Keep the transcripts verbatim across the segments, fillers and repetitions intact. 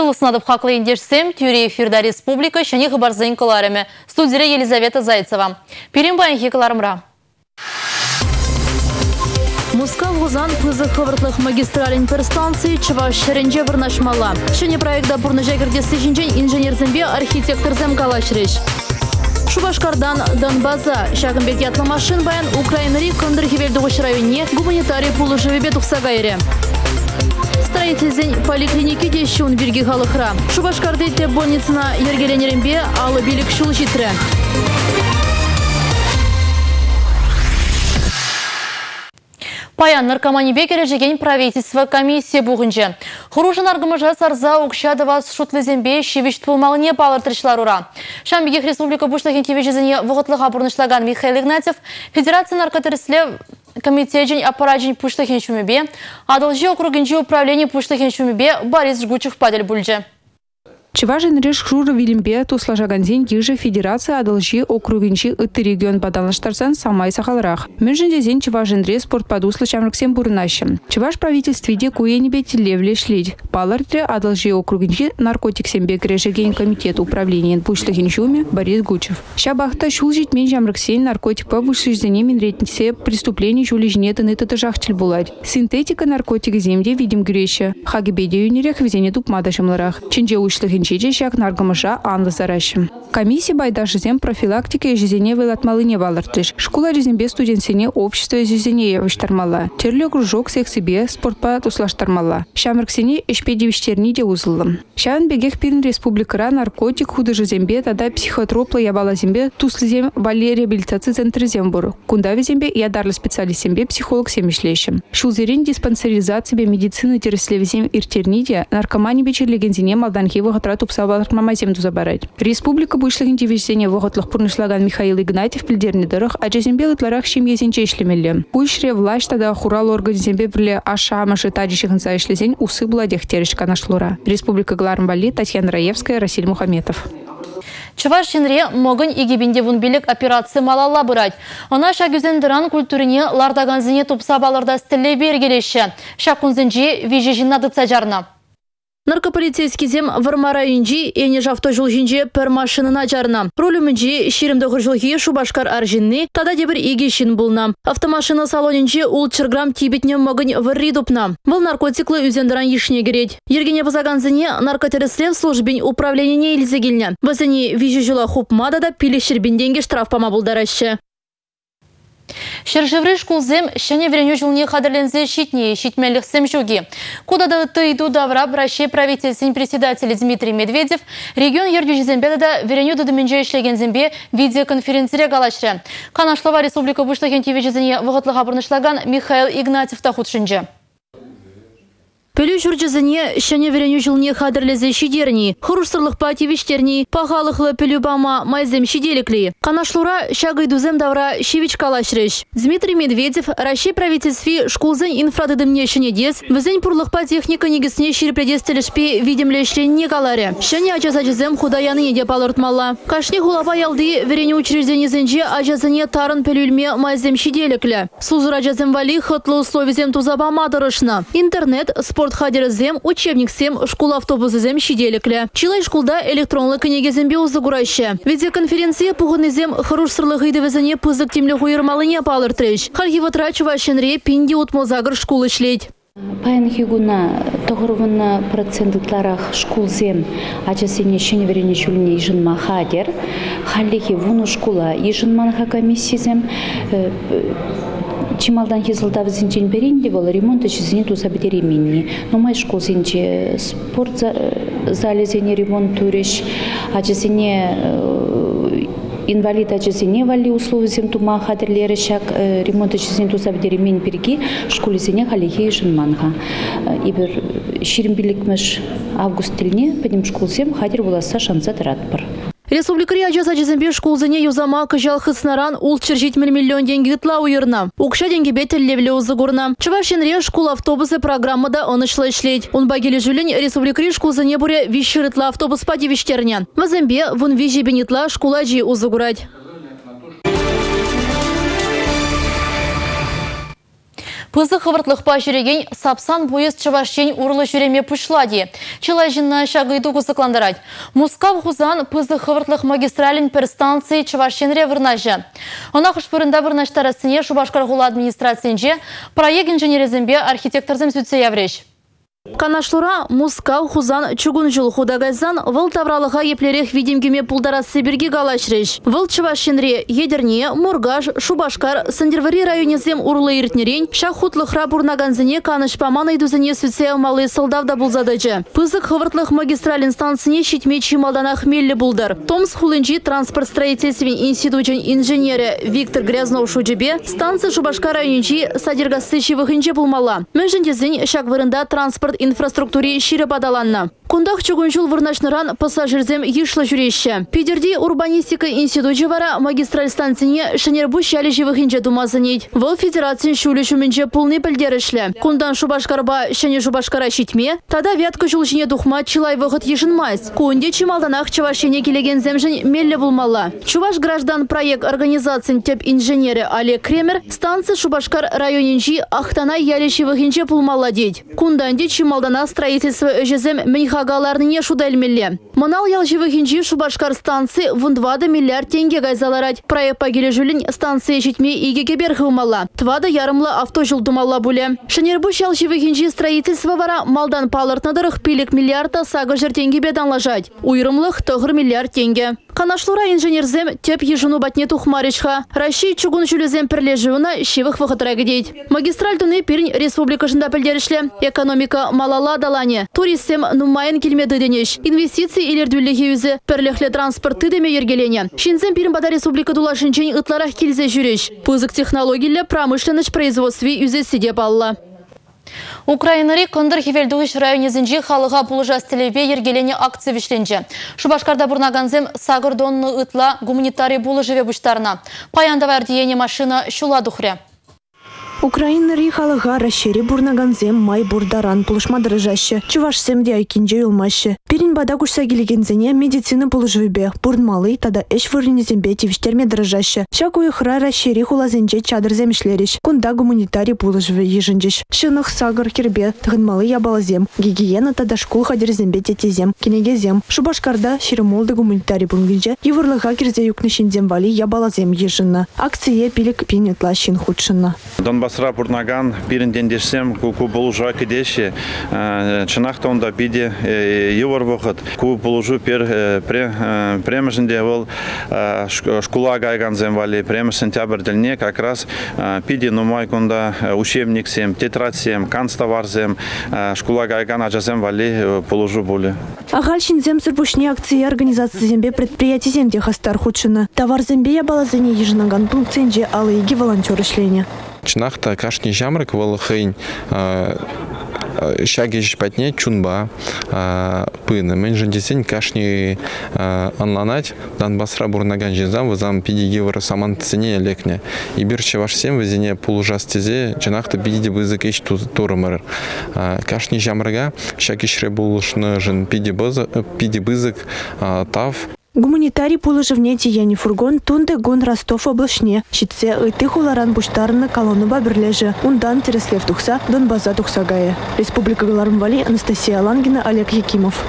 Сылысынадып хақлы ендешсем, тюре эфирда республика шәне ғыбарзын кыларымы. Студия Елизавета Зайцева. Перембайын хекаларымра. Мускал Гузан пызы хывыртлых магистралин перстанции Чуваш шеренже вырнашмала. Шәне проекта бұрны жәгірдесі жинжен инженер-зімбе архитектор зәм калашреш. Шубашкардан Донбаза, Шагымбек ятлы машин баян Украинари Кондырхевелдуғыш районе гуманитарий пулы живебе тұқсағайры. Строительзен поликлиники дешуын бірге халықра. Шубашкарды больницына ергеленерінбе алы билік шул житрі. Паян наркоманибе кережеген правительство комиссия бұғынжы. Хұружын арғымыжа сарза ұқшадыва шутлызенбе шевишт пулмалыне палыртыршылар ұра. Шамбегех республика бұштағын кевежізіне вұғытлыға бұрнышлаган Михаил Игнатьев Федерация наркотырысле комитетжен аппараджен пұштағын шумебе, адылжи округенжи управление пұштағын шумебе Борис Жгучев падел бүлжі. Чувашин реш хружа вилимбе тусложагандзен еже федерация адалжи округинчи ыты регион падалыштарсан самай сахалрах. Межендезен Чувашин рес спорт падуслы чамрыксен бурнащем. Чуваш правительствиде куенебе телевле шлить. Палартре адалжи округинчи наркотиксенбе крешеген комитет управления пуштахинчуме Борис Гучев. Шабахта шулжить мен чамрыксен наркотик по вышеждене минретнисе преступлений жулижнеты ныты тажахчель булать. Синтетика наркотик земде видим греща. Хагибеде юнерях везене тупмадашамларах. Чинже ушлахин Чичешак наргомыша анлы заращым. Комиссия байдашызем профилактика и жизнене вылатмалыне валыртыш. Школа жизнебе студентсене общество жизнене явыштармала. Терлі кружок сексибе спортпа туслаштармала. Шамрыксене эшпедевиштерни де узылым. Шан бегех пирн республикара наркотик худы жизнебе тада психотроплы ябала зембе туслызем вали реабилитации центры зембур. Кундави зембе ядарлы специалист зембе психолог семишлещем. Шулзерин диспансеризации бе медицины тереслевизем иртерниде наркомани бечерлегензине малданхевы тупсавалар мамазем тузабарать. Республика буйшлыгин дивизионе воготлых пурнышлаган Михаил Игнатьев пильдерни дырых, а джезембе лытларах шимьезенче ишлемелле. Буйшре власть тада хурал организембе бірле аша амашы тадишихын сайшлезен усы буладех терешка нашлура. Республика Глармбали, Татьяна Раевская, Расиль Мухаметов. Чувашинре могын игебинде вунбелек операция малалла бұрать. Она шагюзендеран культурине лардаганзине тупсабаларда стелле бергелеші. Шакунзенже вижежинна дыцаджарна. Наркополицейский зем вармарайынжи эне жавто жулжинже пер машинына жарна. Рулюмінжи ширимдығы жылғы Шубашкар аржинны тада дебір егешін бұлна. Автомашина салонинжи улчырграм тибетне могын варри дупна. Бұл наркотиклы үзендіран ешіне керет. Ергене базаганзыне наркотереслев службен управление елзегіліне. Бізіне вижі жыла хупмада да пилі шербенденге штрафпама бұлдарашы. Шержевры шкулзем шәне вереню жылне қадырлензе шитне, шитмелік сем жүге. Кудада тыйду давра Россия правительственный председатель Дмитрий Медведев регион ергюжезембеда да вереню дадыменже ишлегензембе видеоконференция галашры. Канашлава республика бұштағын тевежезіне вғытлыға бұрнышлаган Михаил Игнатьев тахудшынжы. Пөлі жүржізіне шәне вереню жылне қадырлезе шидерни, хұрышсырлық пативиштерни, пағалықлы пөлі бама майзем шиделікли. Канашлура шағыйдузем давра шевич калашреш. Дмитрий Медведев Россия правительстве шкулзен инфрадыдымне шынедес, візен пұрлықпа техника негісіне шерпредестелішпе видимлешленне каларе. Шәне ачазачызем худаяны еде палыртмалла. Кашне хулапа ялды вереню учрежденезенже ачазыне тарын пөлілме майзем шиделіклі. Сузыр ачазем вали хытлы условизем тузабама дырышна. Интернет, спорт хадерзем, учебниксем, школа автобусызем шиделіклі. Чилай школда электронлы книгезембе узыгурайшы. Видеоконференция пуғынызем хыруштырлы гыйдывызыне пызык темлі хуйырмалыне палыртрыш. Харгиватра Чувашинре пинди утмозагыр школы шлейд. Паян хигуна тоғырвына процентларах школзем ачасене шене верене чуліне ижынма хадер. Халлихи вуну школа ижынманха комиссизем Чималдан хизылда візінчен беренде бол ремонт ішізіне туса бідеременне. Номай школ зенче спорт залезене ремонт туреш, ачызене инвалид ачызене вали условы зем тума хадерлері шак ремонт ішізіне туса бідеремен бірге школезене халихе жынманға. Ибір шерімбілікміш август тіліне пәдем школ зем хадер боласа шанса тұратпыр. Республикари ажаза жезембе шкулзыне юзама кыжал хыснаран улчыр жетмір миллион деньги гытла уйырна. Укша деньги бет левле узыгурна. Чувашинре школ автобусы программада онышлы ишлейт. Он багели жүлін республикари шкулзыне буре вишырытла автобус падивиштерня. Вазембе вон вижи бенетла шкуладжи узыгурать. Пызы хывыртлықпа жүреген сапсан поезд Чувашчен урлы жүреме пышлади. Чылай жинна шагыйду кузыкландарать. Мускав хузан пызы хывыртлық магистралин пер станции Чувашченре вырнажы. Она хышпырында вырнаштарасыне Шубашкаргула администрациянже проект инженеризмбе архитекторзым сүтсе явреш. Канашлура Мускав хузан чугун жыл худагайзан выл тавралыға еплерех видимгеме пулдарасы бірге галашреш. Выл Чувашченре Едерне, Мургаш, Шубашкар, Сандервари районезем урлы иртнерен, шахутлықра бурнаганзыне канышпаман айдузыне сүтсе алмалы солдавда булзадыжы. Пызык хывыртлық магистралин станцыне шитме чималданах меллі булдар. Томс хулынжи транспорт строительствен институтын инженері Виктор Грязнов шуджебе станция Шубашкар районжи садергасы шивыхынже булмала. Мәжіндезін шагвырында транспорт инфраструктуре шире падаланна. Кундах чугунжул вырнашныран пассажирзем ешлы жүрещі. Пидерди урбанистика институты вара магистраль станцине шенербу шәлі живыхинже думазынет. Вол федерацин шулі шуменже пулны пілдерішлі. Кундан Шубашкарба шәне Шубашкара шитме, тада вятка жулжине духма чилай вғыт ешінмайз. Кунде чималданах Чувашене келеген земжін меллі булмала. Чуваш граждан проект организацин теп инженері Олег Кремер станция Шубашкар районинжи ахтана ялі живыхинже пулмала дейд. Кунданде чималдана строительство өжезем менхагаларныне шудальмелле. Манал ялживыхинжи Шубашкар станции вундвада миллиард тенге гайзаларать. Проект пагележулин станции житме игеге берхывмала. Твада ярымла автожил думала буле. Шенербуш ялживыхинжи строительство вара малдан палыртнадырых пилик миллиарда сага жер тенге беданлажать. Уйрымлых тогыр миллиард тенге. Канашлура инженерзем теп ежуну батне тухмаричха. Раши чугун жүлезем перлежуна шивых вахытрага дейд. Магистраль туны Пермь республикашында пілдерішлі. Экономика малала далане. Туристсем нумайын келмеді денеш. Инвестиции илердүлігі үзі. Перлехле транспорты деме ергелене. Шинзем Пермбада республика дулашынчен ытларах келзе жүреш. Пызык технологиялі промышленность производстве үзе сиде балла. Украинари кондыр хевелдуғыш районезінжі халыға бұлыжас телебе ергелене акция вишленже. Шубашкарда бұрнаганзем сағырдонны ытла гуманитарий бұлыжыве бұштарына. Паяндавар диене машина шула дұхре. Украина рихалыға расшири бурнаганзем май бурдаран пулышмадыры жашы. Чувашсем де айкинже юлмашы. Перин бада кушса келегензене медицина пулышвыбе. Бурнмалы тада эш вырнезембе тивиштерме дырыжашы. Шак уйхра расшири хулазенже чадыр земшлериш. Кунда гуманитарий пулышвы ежінжеш. Шынық сагыр кирбе тығынмалы ябалазем. Гигиена тада шкул хадерзембе тетезем. Кенегезем. Шубашкарда ширимолды гуманитарий бунгенже. Евырлыға кирзе юкнышинзем вали ябалазем ежінна. Акция пилик пинетла шин худшынна. Сра бурнаган бирінден дешсем ку болужа кедеші чынақта онда биде евор вақыт ку болужу пер премежінде ол шкула гайган земвали премеж сентябрьдельне как раз биде нумай конда учебник сем тетрадь сем канцтовар зем шкула гайган аджазем вали положу боли. Ахальшин зем сырбушне акции организации зембе предприятий земде хастар худшина. Товар зембе ябалазыне ежинаган пунктенже алыйги волонтер ишлене. Чнахта кашни жамрак волхайн шаги жпатне чунба пына мен жендесен кашни анланать Донбассра бурнаган жезам вазам пиди евро саман цене лекне и бирче ваш сем везене полужас тезе чнахта пиди вызык ич турмар кашни жамрага шаги шребулушны жен пиди база пиди бызык тав. Гуманитарий пулыжывне тияни фургон тунде гун Ростов облашне. Щитсе ыты хуларан буштарны колонну баберлежи. Ундан тереслев тухса, Донбаза тухсагае. Республика Галармвали, Анастасия Лангина, Олег Якимов.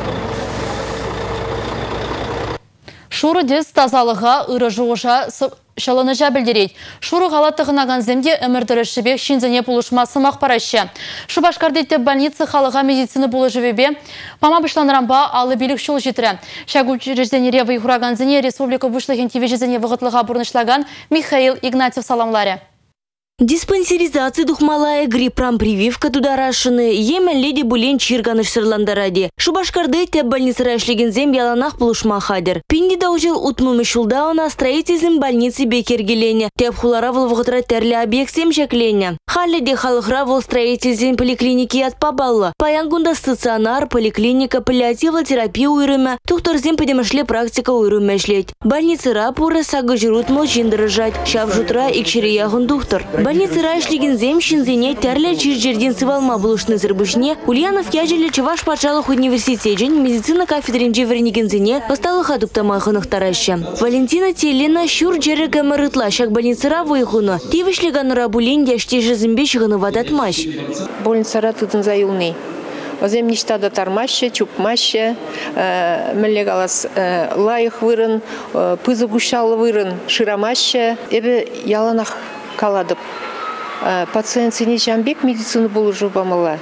Шуры дез тазалыға ұры жоғыша шалыны жәбілдерейд. Шуры ғалаттығынаған земде өмірдірі шыбек шинзіне пулышмасы мақпарашы. Шубашкардетті больницы халыға медицины бұлы жывебе пама бұшланырамба алы белік шул жетірі. Шагу режденере вайхураган зіне республика бұшлығын тевежізіне вғытлыға бұрнышлаган Михаил Игнатьев саламларе. Диспансеризация духмалая гриппрам прививка тударашыны емен леди булен чирганыш сырландаради. Шубашкарды теп больницы рашлигензем яланах плушма хадер. Пинди даужил утмумы шулдауна строительзем больницы бекергелене. Теп хуларавыл вғытра терли объектсем жеклене. Халледе халыхравыл строительзем поликлиники от пабалла. Паянгунда стационар, поликлиника, паллиативла терапия уйрыма. Тухторзем подемышле практика уйрымешлеть. Больницы рапуры сагы жирут мол жиндырыжать. Шав жутра икшири ягун тухтор. Больницыра ишлигензем шинзене тәрлі чиржерден сывалма булушны зырбышне Ульянов яжелі Чуваш патшалық университетен медицина кафедринже вернигензене осталық адуптама хынықтараща. Валентина Телина шур жереге мырытла шак больницыра выйхуна. Тивышлиганыра булен яштежі зімбе шығыны вадатмаш. Больницыра тыдын заюлный. Озем ништада тармаще, чупмаще, меллегалас лайых вырын, пызы гущалы вырын, ширамаще. Эбе яланах каладып. Пациент сене жамбек медицины болу жубамыла.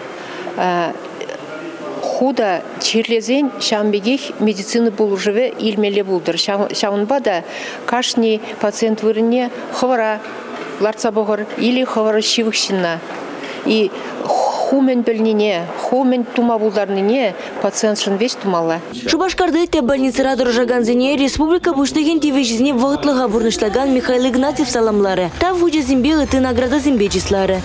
Худа чирлезен шамбегих медицины болу живе илмеле булдыр. Шаунбада кашни пациент вырыне хвара ларца богор или хвара шивыхщина. И хумен бельнине, хумен тума булдарнине пациент шынвеш тумала. Шубашкарды те больницыра дорожаганзене республика буштыген тивежизне вағытлыға бурнышлаган Михаил Игнатьев саламлары. Та вуджа зимбе ыты награда зимбечислары.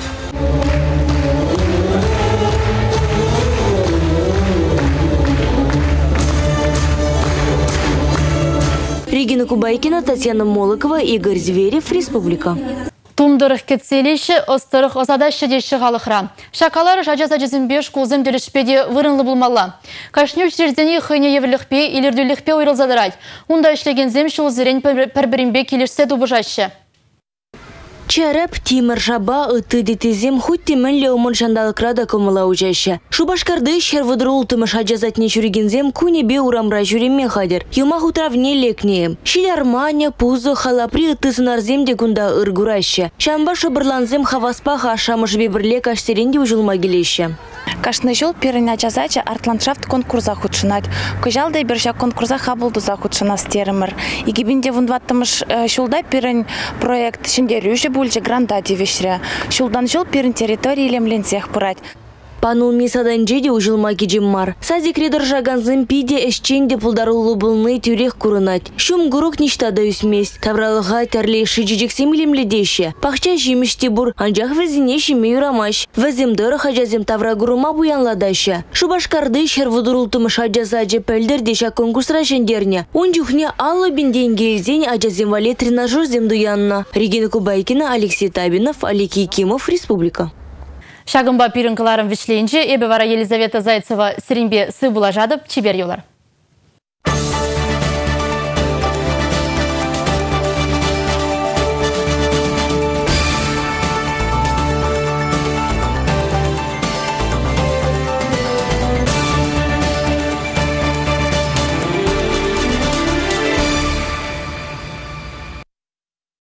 Регина Кубайкина, Татьяна Молокова, Игорь Зверев, Республика. Тумдырық кетселеші, остырық озадащы деші ғалықра. Шакалар жажаза жезімбеш кулзым делішпеде вырынлы бұлмалла. Кашнюш жердені хыне евілікпе, илерділікпе ойрылзадырай. Унда ішлеген земші ұзырен пәрбірінбе келішсе дубыжашы. Чарап Тимир Жаба ыты детезем хоть теменле умон жандалыкрада комыла ужаща. Шубашкарды шервыдрул тымыша жазатне жүргензем кунебе урамра жүреме хадер. Юма хутравне лекнеем. Шилярманя, пузо, халапри ыты сынарземде кунда ыргураща. Шамба шабырланзем хаваспаха ашамыш бебірле каштеренде ужылма келеща. Кашны жол переня жазача арт-ландшафт конкурса худшынать. Кыжалдай берша конкурса хабылду за худшына стерімір. Игибінде вундваттымыш шулда перен проект шендерюші бульче гранда девешре. Шулдан жол перен территории лемленсех пырать. Пану мисадан жеде ужылма кежеммар. Сазикре доржаганзым пиде эшченде пулдарулы былны тюрех курынать. Шум гурок ништада үсмес. Тавралыға тәрле шиджижексем лемледеше. Пахча жимеште бур, анжақ везіне шиме юрамаш. Везем дыры хажазем тавра гурума буянладаша. Шубашкарды шервудурултымы шаджазаджи пәлдердеша конкурсра жендерне. Онжухне аллы бенденге зень аджазем вале тренажер земдуянна. Регина Кубайкина, Алексей Табинов, Алик Якимов, Республика. Шагымба пирынкаларым вишлейінше, эбі вара Елизавета Зайцева сірінбе сы бұла жадып, чебер елар.